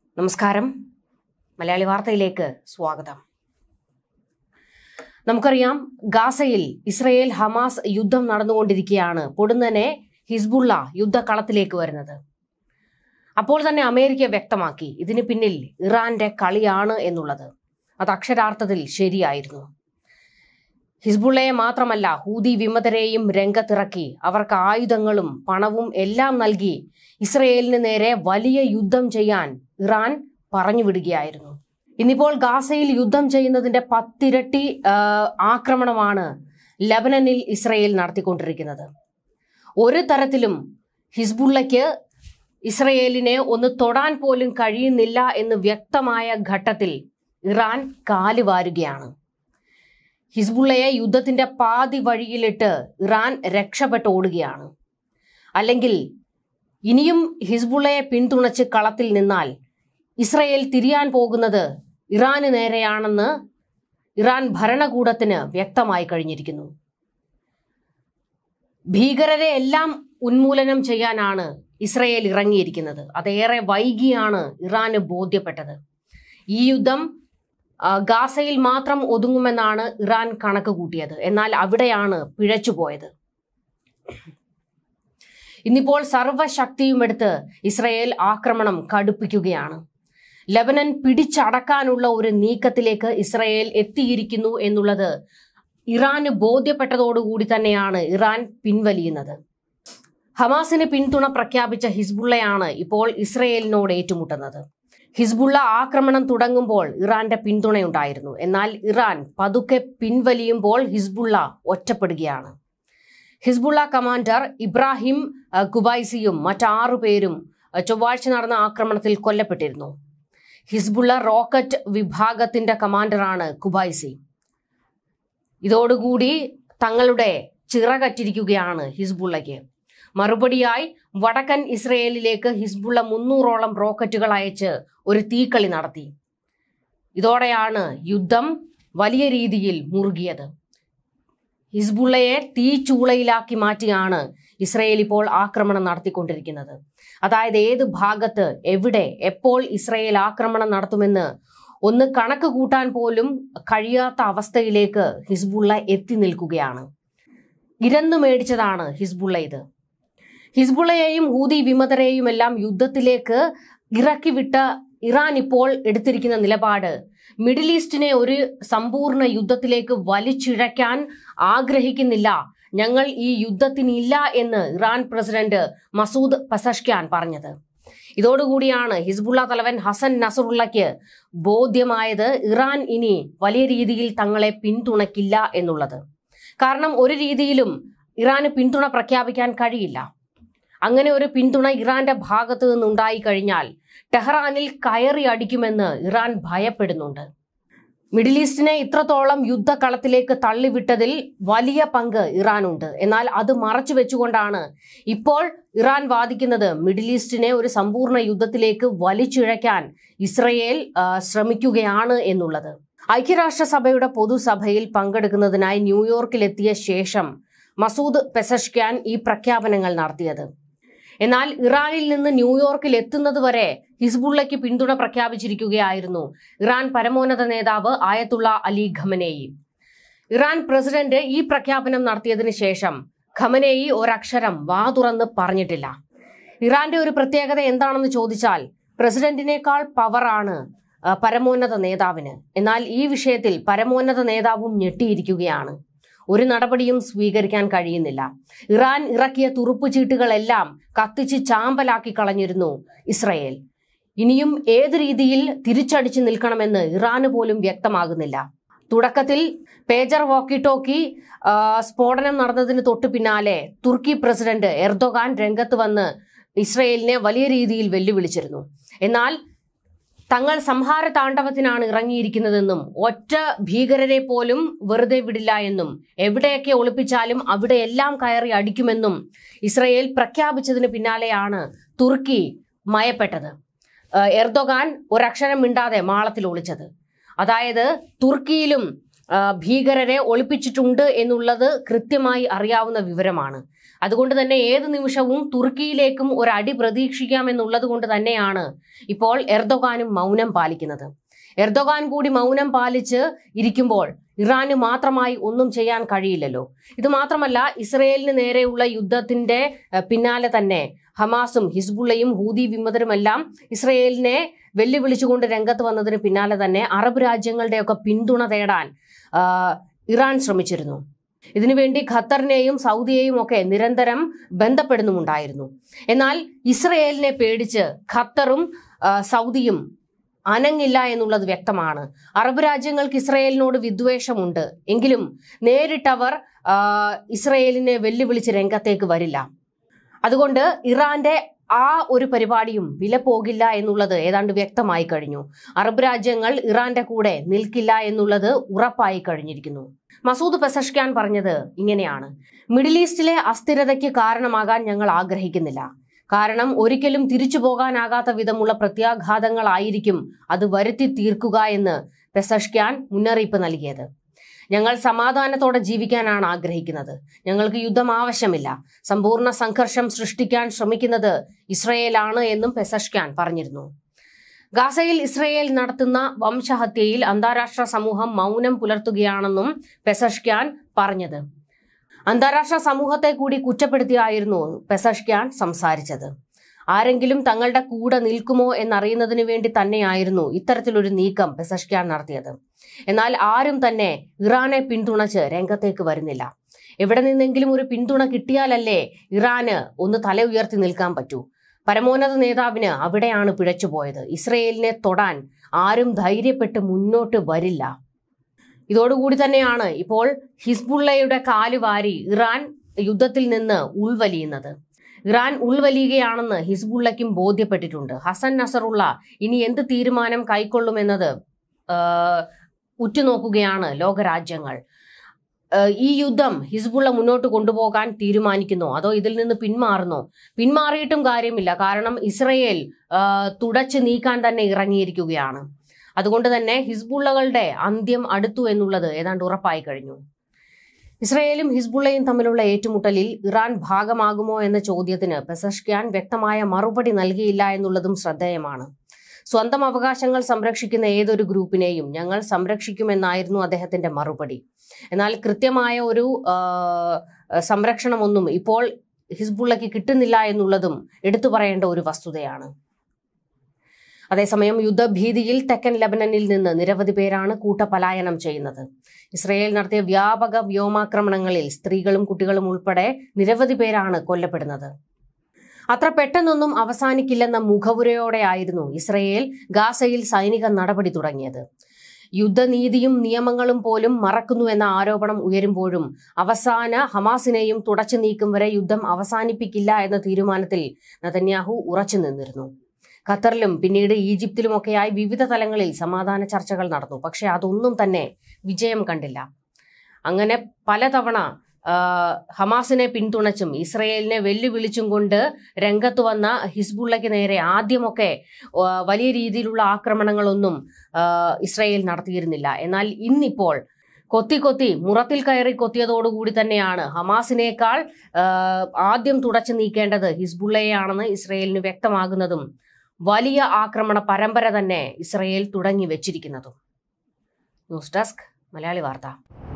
നമസ്കാരം. മലയാളി വാർത്തയിലേക്ക് സ്വാഗതം. നമുക്കറിയാം, ഗാസയിൽ ഇസ്രയേൽ ഹമാസ് യുദ്ധം നടന്നുകൊണ്ടിരിക്കുകയാണ്. പൊടുന്നനെ ഹിസ്ബുള്ള യുദ്ധക്കളത്തിലേക്ക് വരുന്നത്. അപ്പോൾ തന്നെ അമേരിക്ക വ്യക്തമാക്കി ഇതിന് പിന്നിൽ ഇറാന്റെ കളിയാണ് എന്നുള്ളത്. അത് അക്ഷരാർത്ഥത്തിൽ ശരിയായിരുന്നു. ഹിസ്ബുള്ളയെ മാത്രമല്ല, ഹൂതി വിമതരെയും രംഗത്തിറക്കി അവർക്ക് ആയുധങ്ങളും പണവും എല്ലാം നൽകി ഇസ്രയേലിന് നേരെ വലിയ യുദ്ധം ചെയ്യാൻ ഇറാൻ പറഞ്ഞുവിടുകയായിരുന്നു. ഇന്നിപ്പോൾ ഗാസയിൽ യുദ്ധം ചെയ്യുന്നതിന്റെ 10 ഇരട്ടി ആക്രമണമാണ് ലെബനനിൽ ഇസ്രയേൽ നടത്തിക്കൊണ്ടിരിക്കുന്നത്. ഒരു തരത്തിലും ഹിസ്ബുള്ളയ്ക്ക് ഇസ്രയേലിനെ ഒന്ന് തൊടാൻ പോലും കഴിയുന്നില്ല എന്ന് വ്യക്തമായ ഘട്ടത്തിൽ ഇറാൻ കാലുവാരുകയാണ്. ഹിസ്ബുള്ളയെ യുദ്ധത്തിന്റെ പാതി വഴിയിലിട്ട് ഇറാൻ രക്ഷപ്പെട്ട് ഓടുകയാണ്. അല്ലെങ്കിൽ ഇനിയും ഹിസ്ബുള്ളയെ പിന്തുണച്ച് കളത്തിൽ നിന്നാൽ ഇസ്രയേൽ തിരിയാൻ പോകുന്നത് ഇറാന് നേരെയാണെന്ന് ഇറാൻ ഭരണകൂടത്തിന് വ്യക്തമായി കഴിഞ്ഞിരിക്കുന്നു. ഭീകരരെ എല്ലാം ഉന്മൂലനം ചെയ്യാനാണ് ഇസ്രയേൽ ഇറങ്ങിയിരിക്കുന്നത്. അതേറെ വൈകിയാണ് ഇറാന് ബോധ്യപ്പെട്ടത്. ഈ യുദ്ധം ഗാസയിൽ മാത്രം ഒതുങ്ങുമെന്നാണ് ഇറാൻ കണക്ക് കൂട്ടിയത്. എന്നാൽ അവിടെയാണ് പിഴച്ചുപോയത്. ഇന്നിപ്പോൾ സർവശക്തിയുമെടുത്ത് ഇസ്രയേൽ ആക്രമണം കടുപ്പിക്കുകയാണ്. ലെബനൻ പിടിച്ചടക്കാനുള്ള ഒരു നീക്കത്തിലേക്ക് ഇസ്രയേൽ എത്തിയിരിക്കുന്നു എന്നുള്ളത് ഇറാന് ബോധ്യപ്പെട്ടതോടുകൂടി തന്നെയാണ് ഇറാൻ പിൻവലിയുന്നത്. ഹമാസിന് പിന്തുണ പ്രഖ്യാപിച്ച ഹിസ്ബുള്ളയാണ് ഇപ്പോൾ ഇസ്രയേലിനോട് ഏറ്റുമുട്ടുന്നത്. ഹിസ്ബുള്ള ആക്രമണം തുടങ്ങുമ്പോൾ ഇറാന്റെ പിന്തുണയുണ്ടായിരുന്നു. എന്നാൽ ഇറാൻ പതുക്കെ പിൻവലിയുമ്പോൾ ഹിസ്ബുള്ള ഒറ്റപ്പെടുകയാണ്. ഹിസ്ബുള്ള കമാൻഡർ ഇബ്രാഹിം ഖുബൈസിയും മറ്റ് 6 പേരും ചൊവ്വാഴ്ച നടന്ന ആക്രമണത്തിൽ കൊല്ലപ്പെട്ടിരുന്നു. ഹിസ്ബുള്ള റോക്കറ്റ് വിഭാഗത്തിന്റെ കമാൻഡറാണ് ഖുബൈസി. ഇതോടുകൂടി തങ്ങളുടെ ചിറകറ്റിരിക്കുകയാണ് ഹിസ്ബുള്ളയ്ക്ക്. മറുപടിയായി വടക്കൻ ഇസ്രയേലിലേക്ക് ഹിസ്ബുള്ള 300ഓളം റോക്കറ്റുകൾ അയച്ച് ഒരു തീക്കളി നടത്തി. ഇതോടെയാണ് യുദ്ധം വലിയ രീതിയിൽ മുറുകിയത്. ഹിസ്ബുള്ളയെ തീച്ചൂളയിലാക്കി മാറ്റിയാണ് ഇസ്രയേൽ ഇപ്പോൾ ആക്രമണം നടത്തിക്കൊണ്ടിരിക്കുന്നത്. അതായത് ഏത് ഭാഗത്ത്, എവിടെ, എപ്പോൾ ഇസ്രയേൽ ആക്രമണം നടത്തുമെന്ന് ഒന്ന് കണക്ക് കൂട്ടാൻ പോലും കഴിയാത്ത അവസ്ഥയിലേക്ക് ഹിസ്ബുള്ള എത്തി നിൽക്കുകയാണ്. ഇരന്നു മേടിച്ചതാണ് ഹിസ്ബുള്ള ഇത്. ഹിസ്ബുള്ളയെയും ഹൂതി വിമതരെയും എല്ലാം യുദ്ധത്തിലേക്ക് ഇറക്കിവിട്ട ഇറാൻ ഇപ്പോൾ എടുത്തിരിക്കുന്ന നിലപാട് മിഡിൽ ഈസ്റ്റിനെ ഒരു സമ്പൂർണ്ണ യുദ്ധത്തിലേക്ക് വലിച്ചിഴയ്ക്കാൻ ആഗ്രഹിക്കുന്നില്ല, ഞങ്ങൾ ഈ യുദ്ധത്തിനില്ല എന്ന് ഇറാൻ പ്രസിഡന്റ് മസൂദ് പെസഷ്ക്യാൻ പറഞ്ഞത്. ഇതോടുകൂടിയാണ് ഹിസ്ബുള്ള തലവൻ ഹസൻ നസറുള്ളയ്ക്ക് ബോധ്യമായത് ഇറാൻ ഇനി വലിയ രീതിയിൽ തങ്ങളെ പിന്തുണയ്ക്കില്ല എന്നുള്ളത്. കാരണം ഒരു രീതിയിലും ഇറാന് പിന്തുണ പ്രഖ്യാപിക്കാൻ കഴിയില്ല. അങ്ങനെ ഒരു പിന്തുണ ഇറാന്റെ ഭാഗത്തു നിന്നുണ്ടായി കഴിഞ്ഞാൽ ടെഹ്റാനിൽ കയറി അടിക്കുമെന്ന് ഇറാൻ ഭയപ്പെടുന്നുണ്ട്. മിഡിൽ ഈസ്റ്റിനെ ഇത്രത്തോളം യുദ്ധക്കളത്തിലേക്ക് തള്ളിവിട്ടതിൽ വലിയ പങ്ക് ഇറാനുണ്ട്. എന്നാൽ അത് മറച്ചു വെച്ചുകൊണ്ടാണ് ഇപ്പോൾ ഇറാൻ വാദിക്കുന്നത് മിഡിൽ ഈസ്റ്റിനെ ഒരു സമ്പൂർണ്ണ യുദ്ധത്തിലേക്ക് വലിച്ചിഴയ്ക്കാൻ ഇസ്രയേൽ ശ്രമിക്കുകയാണ് എന്നുള്ളത്. ഐക്യരാഷ്ട്രസഭയുടെ പൊതുസഭയിൽ പങ്കെടുക്കുന്നതിനായി ന്യൂയോർക്കിലെത്തിയ ശേഷം മസൂദ് പെസഷ്ക്യാൻ ഈ പ്രഖ്യാപനങ്ങൾ നടത്തിയത്. എന്നാൽ ഇറാനിൽ നിന്ന് ന്യൂയോർക്കിൽ എത്തുന്നതുവരെ ഹിസ്ബുള്ളയ്ക്ക് പിന്തുണ പ്രഖ്യാപിച്ചിരിക്കുകയായിരുന്നു ഇറാൻ പരമോന്നത നേതാവ് Ayatollah Ali Khamenei. Iran president ഈ പ്രഖ്യാപനം നടത്തിയതിനു ശേഷം ഖമനേയി ഒരക്ഷരം വാ തുറന്ന് പറഞ്ഞിട്ടില്ല. ഇറാന്റെ ഒരു പ്രത്യേകത എന്താണെന്ന് ചോദിച്ചാൽ പ്രസിഡന്റിനേക്കാൾ പവറാണ് പരമോന്നത നേതാവിന്. എന്നാൽ ഈ വിഷയത്തിൽ പരമോന്നത നേതാവും ഞെട്ടിയിരിക്കുകയാണ്. ഒരു നടപടിയും സ്വീകരിക്കാൻ കഴിയുന്നില്ല. ഇറാൻ ഇറക്കിയ തുറുപ്പുചീട്ടുകളെല്ലാം കത്തിച്ച് ചാമ്പലാക്കി കളഞ്ഞിരുന്നു ഇസ്രയേൽ. ഇനിയും ഏത് രീതിയിൽ തിരിച്ചടിച്ചു നിൽക്കണമെന്ന് ഇറാന് പോലും വ്യക്തമാകുന്നില്ല. തുടക്കത്തിൽ പേജർ വോക്കി ടോക്കി സ്ഫോടനം നടന്നതിന് തൊട്ടു പിന്നാലെ തുർക്കി പ്രസിഡന്റ് എർദോഗാൻ രംഗത്ത് വന്ന് ഇസ്രയേലിനെ വലിയ രീതിയിൽ വെല്ലുവിളിച്ചിരുന്നു. എന്നാൽ തങ്ങൾ സംഹാര താണ്ഡവത്തിനാണ് ഇറങ്ങിയിരിക്കുന്നതെന്നും ഒറ്റ ഭീകരരെ പോലും വെറുതെ വിടില്ല എന്നും എവിടെയൊക്കെ ഒളിപ്പിച്ചാലും അവിടെയെല്ലാം കയറി അടിക്കുമെന്നും ഇസ്രയേൽ പ്രഖ്യാപിച്ചതിന് പിന്നാലെയാണ് തുർക്കി മയപ്പെട്ടത്. എർദോഗാൻ ഒരക്ഷരം മിണ്ടാതെ മാളത്തിൽ ഒളിച്ചത്. അതായത് തുർക്കിയിലും ഭീകരരെ ഒളിപ്പിച്ചിട്ടുണ്ട് എന്നുള്ളത് കൃത്യമായി അറിയാവുന്ന വിവരമാണ്. അതുകൊണ്ട് തന്നെ ഏത് നിമിഷവും തുർക്കിയിലേക്കും ഒരു അടി പ്രതീക്ഷിക്കാമെന്നുള്ളത് കൊണ്ട് തന്നെയാണ് ഇപ്പോൾ എർദോഗാനും മൗനം പാലിക്കുന്നത്. എർദോഗാൻ കൂടി മൗനം പാലിച്ച് ഇരിക്കുമ്പോൾ ഇറാന് മാത്രമായി ഒന്നും ചെയ്യാൻ കഴിയില്ലല്ലോ. ഇത് മാത്രമല്ല, ഇസ്രയേലിന് നേരെയുള്ള യുദ്ധത്തിന്റെ പിന്നാലെ തന്നെ ഹമാസും ഹിസ്ബുള്ളയും ഹൂതി വിമതരുമെല്ലാം ഇസ്രയേലിനെ വെല്ലുവിളിച്ചുകൊണ്ട് രംഗത്ത് വന്നതിന് പിന്നാലെ തന്നെ അറബ് രാജ്യങ്ങളുടെയൊക്കെ പിന്തുണ തേടാൻ ഇറാൻ ശ്രമിച്ചിരുന്നു. ഇതിനുവേണ്ടി ഖത്തറിനെയും സൗദിയെയും ഒക്കെ നിരന്തരം ബന്ധപ്പെടുന്നുമുണ്ടായിരുന്നു. എന്നാൽ ഇസ്രയേലിനെ പേടിച്ച് ഖത്തറും സൗദിയും അനങ്ങില്ല എന്നുള്ളത് വ്യക്തമാണ്. അറബ് രാജ്യങ്ങൾക്ക് ഇസ്രയേലിനോട് വിദ്വേഷമുണ്ട് എങ്കിലും നേരിട്ടവർ ഇസ്രയേലിനെ വെല്ലുവിളിച്ച് രംഗത്തേക്ക് വരില്ല. അതുകൊണ്ട് ഇറാന്റെ ആ ഒരു പരിപാടിയും വില പോകില്ല എന്നുള്ളത് ഏതാണ്ട് വ്യക്തമായി കഴിഞ്ഞു. അറബ് രാജ്യങ്ങൾ ഇറാന്റെ കൂടെ നിൽക്കില്ല എന്നുള്ളത് ഉറപ്പായി കഴിഞ്ഞിരിക്കുന്നു. മസൂദ് പെസഷ്ക്യാൻ പറഞ്ഞത് ഇങ്ങനെയാണ്: മിഡിൽ ഈസ്റ്റിലെ അസ്ഥിരതയ്ക്ക് കാരണമാകാൻ ഞങ്ങൾ ആഗ്രഹിക്കുന്നില്ല. കാരണം ഒരിക്കലും തിരിച്ചു പോകാനാകാത്ത വിധമുള്ള പ്രത്യാഘാതങ്ങളായിരിക്കും അത് വരുത്തി തീർക്കുക എന്ന് പെസഷ്ക്യാൻ മുന്നറിയിപ്പ് നൽകിയത്. ഞങ്ങൾ സമാധാനത്തോടെ ജീവിക്കാനാണ് ആഗ്രഹിക്കുന്നത്. ഞങ്ങൾക്ക് യുദ്ധം ആവശ്യമില്ല. സമ്പൂർണ്ണ സംഘർഷം സൃഷ്ടിക്കാൻ ശ്രമിക്കുന്നത് ഇസ്രയേലാണ് എന്നും പെസഷ്ക്യാൻ പറഞ്ഞിരുന്നു. ഗാസയിൽ ഇസ്രയേൽ നടത്തുന്ന വംശഹത്യയിൽ അന്താരാഷ്ട്ര സമൂഹം മൗനം പുലർത്തുകയാണെന്നും പെസഷ്ക്യാൻ പറഞ്ഞത്. അന്താരാഷ്ട്ര സമൂഹത്തെ കൂടി കുറ്റപ്പെടുത്തിയായിരുന്നു പെസഷ്ക്യാൻ സംസാരിച്ചത്. ആരെങ്കിലും തങ്ങളുടെ കൂടെ നിൽക്കുമോ എന്നറിയുന്നതിന് വേണ്ടി തന്നെയായിരുന്നു ഇത്തരത്തിലൊരു നീക്കം പെസഷ്ക്യാൻ നടത്തിയത്. എന്നാൽ ആരും തന്നെ ഇറാനെ പിന്തുണച്ച് രംഗത്തേക്ക് വരുന്നില്ല. എവിടെ നിന്നെങ്കിലും ഒരു പിന്തുണ കിട്ടിയാലല്ലേ ഇറാന് ഒന്ന് തല ഉയർത്തി നിൽക്കാൻ പറ്റൂ. പരമോന്നത നേതാവിന് അവിടെയാണ് പിഴച്ചുപോയത്. ഇസ്രയേലിനെ തൊടാൻ ആരും ധൈര്യപ്പെട്ട് മുന്നോട്ട് വരില്ല. ഇതോടുകൂടി തന്നെയാണ് ഇപ്പോൾ ഹിസ്ബുള്ളയുടെ കാലുവാരി ഇറാൻ യുദ്ധത്തിൽ നിന്ന് ഉൾവലിയുന്നത്. ഇറാൻ ഉൾവലിയുകയാണെന്ന് ഹിസ്ബുള്ളയ്ക്കും ബോധ്യപ്പെട്ടിട്ടുണ്ട്. ഹസൻ നസറുള്ള ഇനി എന്ത് തീരുമാനം കൈക്കൊള്ളുമെന്നത് ഉറ്റുനോക്കുകയാണ് ലോകരാജ്യങ്ങൾ. ഈ യുദ്ധം ഹിസ്ബുള്ള മുന്നോട്ട് കൊണ്ടുപോകാൻ തീരുമാനിക്കുന്നോ അതോ ഇതിൽ നിന്ന് പിന്മാറുന്നോ? പിന്മാറിയിട്ടും കാര്യമില്ല. കാരണം ഇസ്രയേൽ തുടച്ചു നീക്കാൻ തന്നെ ഇറങ്ങിയിരിക്കുകയാണ്. അതുകൊണ്ട് തന്നെ ഹിസ്ബുള്ളകളുടെ അന്ത്യം അടുത്തു എന്നുള്ളത് ഏതാണ്ട് ഉറപ്പായി കഴിഞ്ഞു. ഇസ്രയേലും ഹിസ്ബുള്ളയും തമ്മിലുള്ള ഏറ്റുമുട്ടലിൽ ഇറാൻ ഭാഗമാകുമോ എന്ന ചോദ്യത്തിന് പെസഷ്ക്യാൻ വ്യക്തമായ മറുപടി നൽകിയില്ല എന്നുള്ളതും ശ്രദ്ധേയമാണ്. സ്വന്തം അവകാശങ്ങൾ സംരക്ഷിക്കുന്ന ഏതൊരു ഗ്രൂപ്പിനെയും ഞങ്ങൾ സംരക്ഷിക്കുമെന്നായിരുന്നു അദ്ദേഹത്തിന്റെ മറുപടി. എന്നാൽ കൃത്യമായ ഒരു സംരക്ഷണമൊന്നും ഇപ്പോൾ ഹിസ്ബുള്ളയ്ക്ക് കിട്ടുന്നില്ല എന്നുള്ളതും എടുത്തു പറയേണ്ട ഒരു വസ്തുതയാണ്. അതേസമയം യുദ്ധഭീതിയിൽ തെക്കൻ ലെബനനിൽ നിന്ന് നിരവധി പേരാണ് കൂട്ടപലായനം ചെയ്യുന്നത്. ഇസ്രയേൽ നടത്തിയ വ്യാപക വ്യോമാക്രമണങ്ങളിൽ സ്ത്രീകളും കുട്ടികളും ഉൾപ്പെടെ നിരവധി പേരാണ് കൊല്ലപ്പെടുന്നത്. അത്ര പെട്ടെന്നൊന്നും അവസാനിക്കില്ലെന്ന മുഖവുരയോടെയായിരുന്നു ഇസ്രയേൽ ഗാസയിൽ സൈനിക നടപടി തുടങ്ങിയത്. യുദ്ധനീതിയും നിയമങ്ങളും പോലും മറക്കുന്നുവെന്ന ആരോപണം ഉയരുമ്പോഴും അവസാന ഹമാസിനെയും തുടച്ചു നീക്കും വരെ യുദ്ധം അവസാനിപ്പിക്കില്ല എന്ന തീരുമാനത്തിൽ നെതന്യാഹു ഉറച്ചു നിന്നിരുന്നു. ഖത്തറിലും പിന്നീട് ഈജിപ്തിലുമൊക്കെയായി വിവിധ തലങ്ങളിൽ സമാധാന ചർച്ചകൾ നടന്നു. പക്ഷെ അതൊന്നും തന്നെ വിജയം കണ്ടില്ല. അങ്ങനെ പലതവണ ഹമാസിനെ പിന്തുണച്ചും ഇസ്രയേലിനെ വെല്ലുവിളിച്ചും കൊണ്ട് രംഗത്ത് വന്ന ഹിസ്ബുള്ളയ്ക്ക് നേരെ ആദ്യമൊക്കെ വലിയ രീതിയിലുള്ള ആക്രമണങ്ങളൊന്നും ഇസ്രയേൽ നടത്തിയിരുന്നില്ല. എന്നാൽ ഇന്നിപ്പോൾ കൊത്തി മുറത്തിൽ കയറി കൊത്തിയതോടുകൂടി തന്നെയാണ് ഹമാസിനേക്കാൾ ആദ്യം തുടച്ചു നീക്കേണ്ടത് ഹിസ്ബുള്ളയെയാണെന്ന് ഇസ്രയേലിന് വ്യക്തമാകുന്നതും വലിയ ആക്രമണ പരമ്പര തന്നെ ഇസ്രയേൽ തുടങ്ങി വെച്ചിരിക്കുന്നതും. ന്യൂസ് ഡെസ്ക് മലയാളി വാർത്ത.